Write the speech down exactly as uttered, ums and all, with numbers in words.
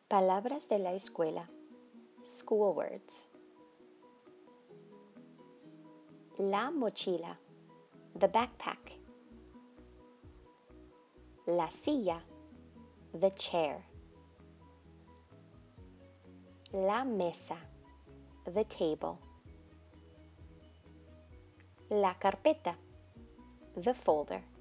Palabras de la escuela. School words. La mochila. The backpack. La silla. The chair. La mesa. The table. La carpeta. The folder.